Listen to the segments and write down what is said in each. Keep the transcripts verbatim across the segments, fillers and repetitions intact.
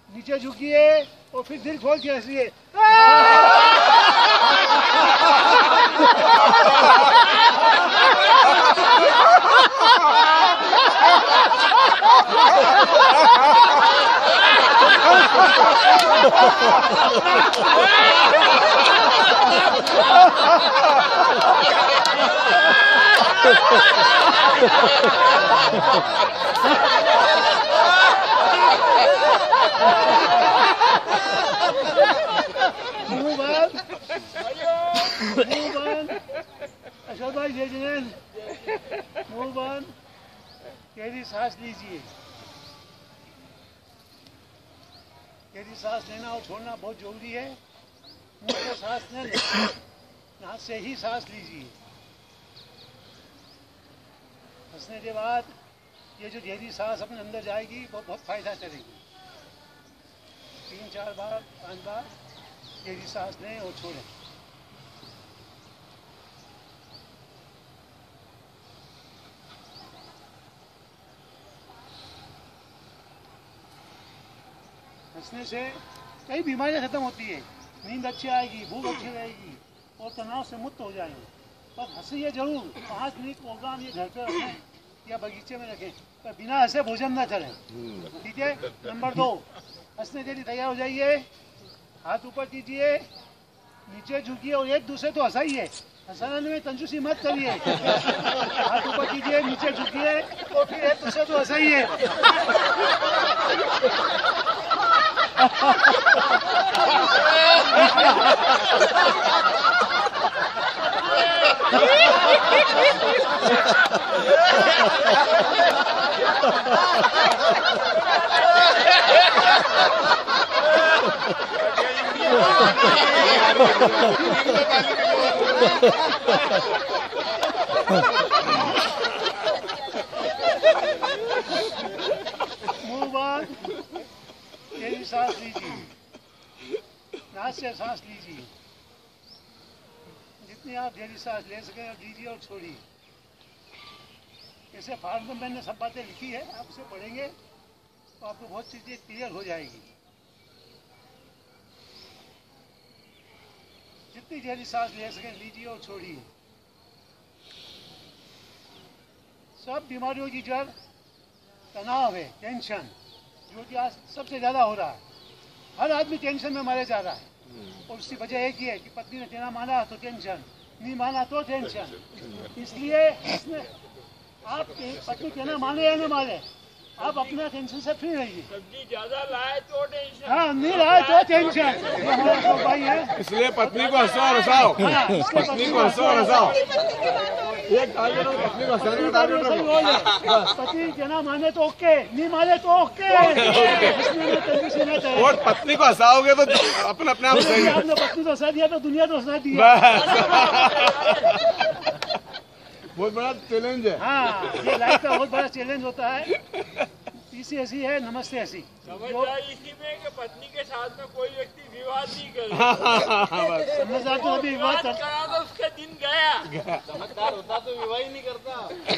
नीचे झुकिए और फिर दिल खोल के हंसिए। अशोक भाई जय जिनेंद्र, मुंह बंद, गहरी सांस लीजिए। गहरी सांस लेना और छोड़ना बहुत जरूरी है। मुंह से सांस न लें, नाक से ही सांस लीजिए। हंसने के बाद ये जो गहरी सांस अपने अंदर जाएगी वो बहुत फायदा करेगी। तीन चार बार पांच बार गहरी सांस लें और छोड़ें। हंसने से कई बीमारियां खत्म होती है। नींद अच्छी आएगी, भूख अच्छी रहेगी और तनाव से मुक्त हो जाएंगे। पर हंसिए जरूर। पाँच मिनट प्रोग्राम ये घर पे रखें या बगीचे में रखें, पर बिना हंसे भोजन ना चले। ठीक है। नंबर दो, हंसने के लिए तैयार हो जाइए। हाथ ऊपर कीजिए, नीचे झुकिए और एक दूसरे को हंसाइए। हंसाने में कंजूसी मत करिए। हाथ ऊपर कीजिए, नीचे झुकिए और फिर एक दूसरे को हंसाइए। मुंह बंद, गहरी सांस लीजिए, नाक से सांस लीजिए। जितनी आप गहरी सांस ले सके लीजिए और छोड़िए। जैसे फार्म में मैंने सब बातें लिखी है, आप उसे पढ़ेंगे तो आपको बहुत चीजें क्लियर हो जाएगी। जितनी गहरी सांस ले सके लीजिए और छोड़िए। सब बीमारियों की जड़ तनाव है, टेंशन, जो कि आज सबसे ज्यादा हो रहा है। हर आदमी टेंशन में मारे जा रहा है और उसकी वजह एक ही है कि पत्नी ने कहना माना तो टेंशन, नहीं माना तो टेंशन। इसलिए इसमें आप पत्नी कहना माने या न माने, आप अपना टेंशन से फ्री रहिए। सब्जी ज्यादा लाए तो टेंशन, हाँ नहीं लाए तो टेंशन। हमारा भाई है, इसलिए पत्नी को हंसो और हंसाओ। पत्नी को हंसो और हंसाओ। एक पत्नी को पति कहना माने तो ओके, नहीं माने तो ओके। और पत्नी को हंसाओगे तो अपने अपने आप सही। आपने पत्नी को हंसा दिया तो दुनिया तो हंसा दिया। बहुत बड़ा चैलेंज है। हाँ, ये लाइफ का बहुत बड़ा चैलेंज होता है। तीसरी हंसी है नमस्ते हंसी। समझदार इसी में कि पत्नी के साथ में कोई व्यक्ति विवाद नहीं करे। समझदार तो अभी विवाद कर करा तो उसका दिन गया। समझदार होता तो विवाह ही नहीं करता।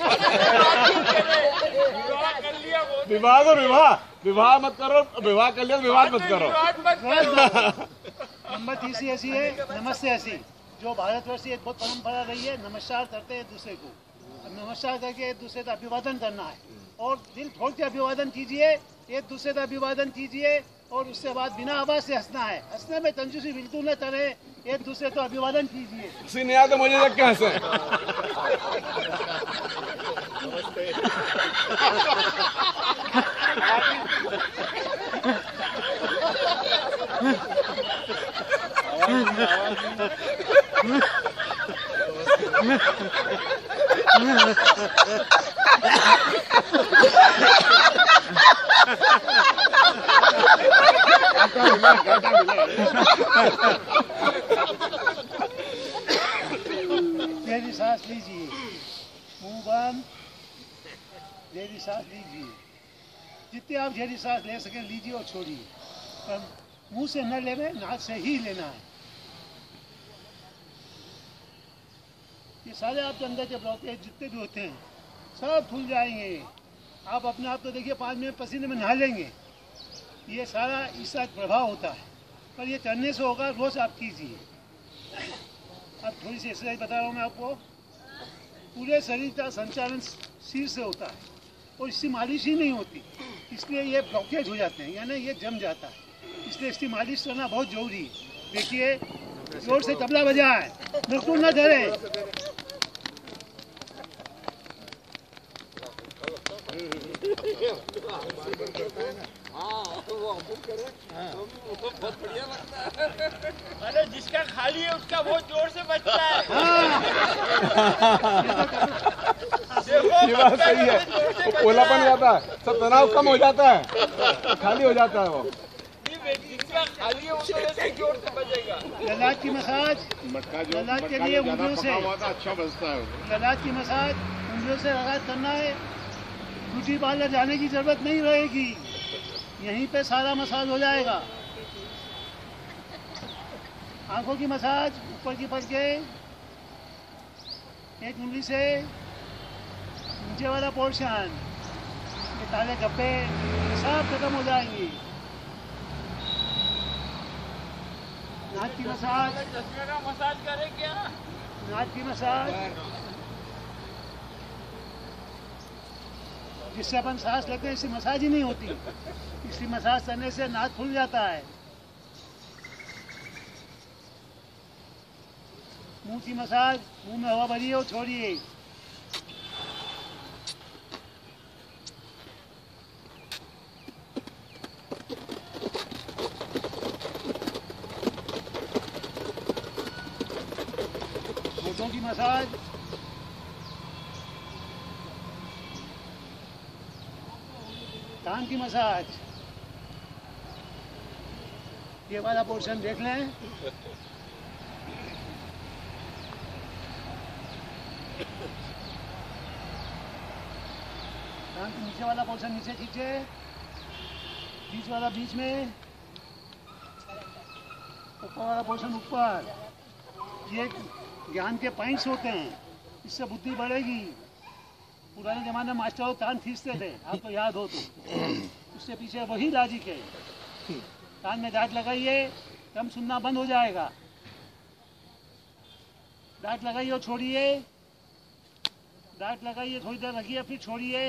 विवाह कर लिया वो विवाद और विवाह, विवाह मत करो, विवाह कर लिया तो विवाद मत करो। विवाद मत करो। नंबर तीसरी हंसी है नमस्ते हंसी, जो भारतवर्ष की एक बहुत परंपरा रही है। नमस्कार करते हैं एक दूसरे को, नमस्कार करके एक दूसरे का अभिवादन करना है और दिल खोल के अभिवादन कीजिए। एक दूसरे का अभिवादन कीजिए और उसके बाद बिना आवाज से हंसना है। हंसने में कंजूसी बिल्कुल न करें, एक दूसरे को अभिवादन कीजिए। हंसी नहीं आता मुझे देख के हंसे। गहरी सांस लीजिए, मुंह बंद, गहरी सांस लीजिए। जितनी आप गहरी सांस ले सके लीजिए और छोड़िए, पर मुंह से न लेवे, नाक से ही लेना है। ये सारे आपके अंदर के ब्लॉकेज जितने भी होते हैं सब खुल जाएंगे। आप अपने आप को देखिए, पाँच मिनट पसीने में नहा लेंगे ये सारा इसका प्रभाव होता है, पर ये करने से होगा। रोज आप कीजिए। अब थोड़ी सी एक्सरसाइज बता रहा हूँ मैं आपको। पूरे शरीर का संचालन सिर से होता है और इससे मालिश ही नहीं होती, इसलिए ये ब्लॉकेज हो जाते हैं, यानी ये जम जाता है। इसलिए इसकी मालिश करना बहुत जरूरी है। देखिए, जोर से तबला बजाए, बिल्कुल न डरे। अरे जिसका खाली है उसका बहुत जोर से बजता है। ये बात सही है, वो पोलापन जाता है, सब तनाव कम हो जाता है, खाली हो जाता है वो। जिसका खाली है वो तो ऐसे जोर से बजेगा। ललाट की मसाज, ललाट के लिए उंगलियों से, अच्छा बजता है। ललाट की मसाज उंगलियों से लगातार करना है। ब्यूटी पार्लर जाने की जरूरत नहीं रहेगी, यहीं पे सारा मसाज हो जाएगा। आंखों की मसाज ऊपर की पड़ के एक उंगली से नीचे वाला पोर्शन, ये काले गप्पे सब खत्म हो जाएंगे। नाक की मसाज, चश्मे का मसाज करे क्या? नाक की मसाज, जिससे अपन सांस लेते हैं, इससे मसाज ही नहीं होती। इसकी मसाज करने से नाक खुल जाता है। मुंह की मसाज, मुंह में हवा भरिए और छोड़िए। होठों की मसाज, कान की मसाज। ये वाला पोर्शन देख लें। कान के नीचे वाला पोर्शन नीचे खींचे, बीच वाला बीच में, ऊपर वाला पोर्शन ऊपर। ये ज्ञान के पॉइंट्स होते हैं, इससे बुद्धि बढ़ेगी। पुराने जमाने में मास्टर कान खींचते थे, आपको याद हो तो। उससे पीछे वही लॉजिक है। कान में डांट लगाइए, कम सुनना बंद हो जाएगा। डांट लगाइए और छोड़िए, डांट लगाइए, थोड़ी देर रखिए, फिर छोड़िए।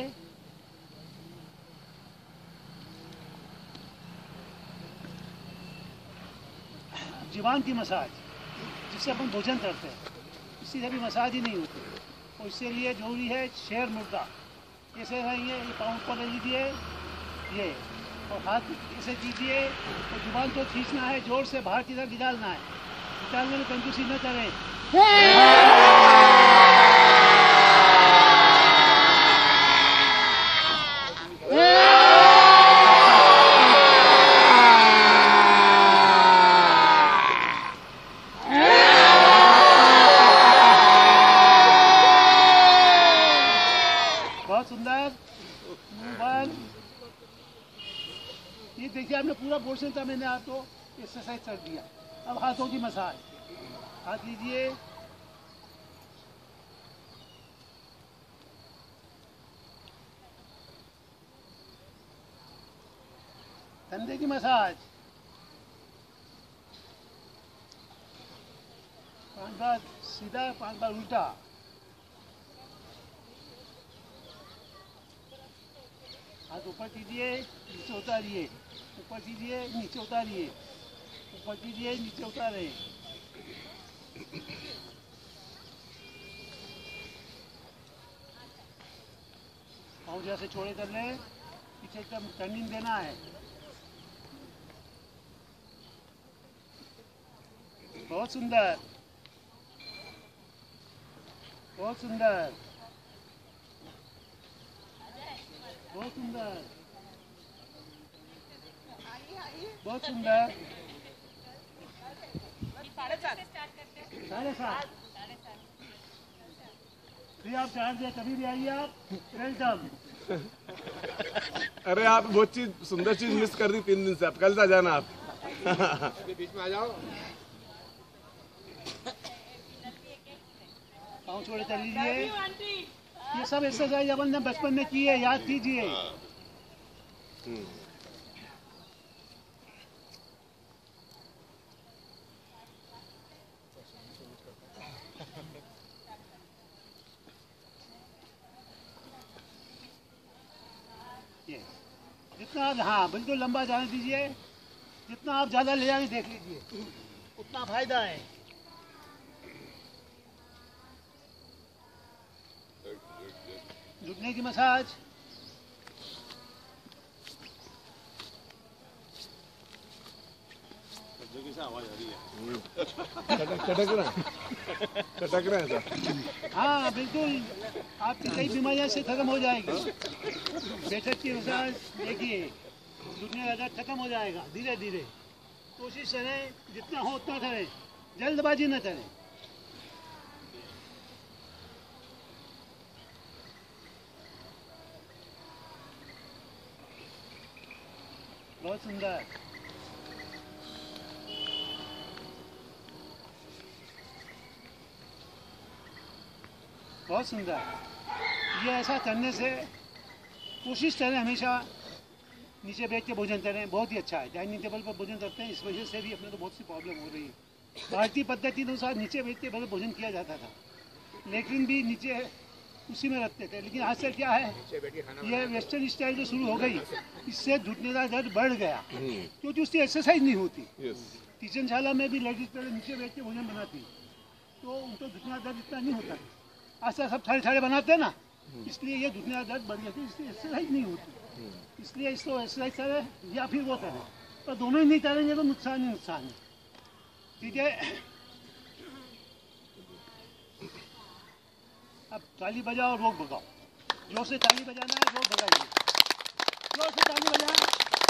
जीवान की मसाज, जिससे अपन भोजन करते हैं, इसी से भी मसाज ही नहीं होती। और इसके लिए जरूरी है शेर मुर्दा। ऐसे रहेंगे, ये पाँव ऊपर ले लीजिए, ये, और हाथ ऐसे कीजिए, और जुबान को खींचना है, जोर से बाहर की तरफ निकालना है। निकालने में कंजूसी न करें। बहुत सुंदर। ये देखिए, आपने पूरा पोर्शन था, मैंने आपको एक्सरसाइज कर दिया। अब हाथों की मसाज, हाथ लीजिए, कंधे की मसाज, पांच बार सीधा, पांच बार उल्टा। हाथ ऊपर कीजिए, नीचे उतारिए, ऊपर कीजिए, नीचे उतारिए, ऊपर कीजिए, नीचे उतारे। पाँव जैसे छोड़े कर ले, पीछे एकदम टर्निंग देना है। बहुत सुंदर, बहुत सुंदर, बहुत सुंदर, बहुत सुंदर। साढ़े सात फिर आप चार्ज दे, कभी भी आइए आप। वेलकम। अरे आप बहुत चीज, सुंदर चीज मिस कर दी तीन दिन से। आप कल से आ जाना आप। बीच में आ जाओ। पाँव छोड़े कर लीजिए। ये सब एक्सरसाइज अपन ने बचपन में की है, याद कीजिए। जितना आप हाँ बिल्कुल लंबा जाने दीजिए, जितना आप ज़्यादा ले जाएंगे देख लीजिए उतना फायदा है। घुटने की मसाज, चटक चटक रहे हैं चटक रहे हैं सर। हाँ बिल्कुल आपकी कई बीमारियां से खत्म हो जाएगी। बैठक की मसाज देखिए, घुटने का दर्द खत्म हो जाएगा धीरे धीरे। कोशिश करें जितना हो उतना करें, जल्दबाजी न करें। बहुत सुंदर। बहुत सुंदर। ये ऐसा करने से कोशिश करें हमेशा नीचे बैठ के भोजन करें, बहुत ही अच्छा है। डाइनिंग टेबल पर भोजन करते हैं, इस वजह से भी अपने को बहुत सी प्रॉब्लम हो रही है। भारतीय पद्धति अनुसार नीचे बैठ के पहले भोजन किया जाता था, लेकिन भी नीचे उसी में रखते थे। लेकिन आज से क्या है, ये वेस्टर्न स्टाइल जो शुरू हो गई, इससे घुटने का दर्द बढ़ गया क्योंकि उसकी एक्सरसाइज नहीं होती। किचनशाला में भी लेडीज पहले नीचे बैठ के भोजन बनाती तो उनको घुटने का दर्द इतना नहीं होता। आज से सब थाले थाले बनाते हैं ना, इसलिए ये घुटने का दर्द बढ़ गया क्योंकि इसकी एक्सरसाइज नहीं होती। इसलिए इसको एक्सरसाइज करें या फिर वो करें, पर दोनों ही नहीं करेंगे तो नुकसान ही नुकसान है। ठीक है, अब ताली बजाओ, रोक भगाओ। जोर से ताली बजाना है, रोक भगाइए। जोर से ताली बजाओ।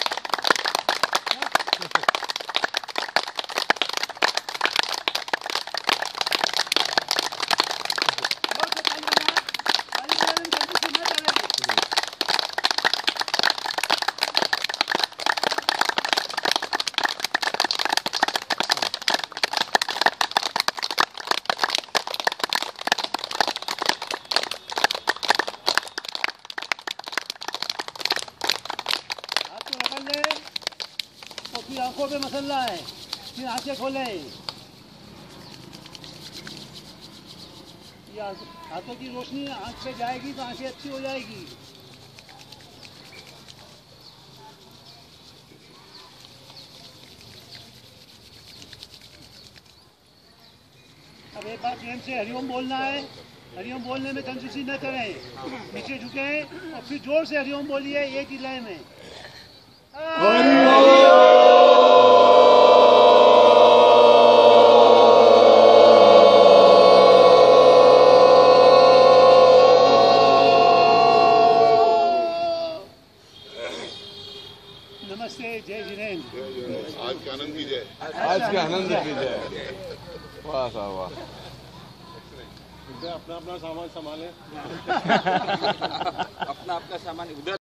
और फिर आंखों पे मसला है, फिर आंखें खोले। ये हाथों की रोशनी आंख पे जाएगी तो आंखें अच्छी हो जाएगी। अब एक बार प्रेम से हरिओम बोलना है। हरिओम बोलने में कंजूसी न करें, नीचे झुके और फिर जोर से हरिओम बोलिए एक ही लय में। नमस्ते, जय जिनेन्द्र। आज के आनंद की जय। आज के आनंद की जय। वाह साहब वाह। अपना अपना सामान संभालें। अपना अपना सामान उधर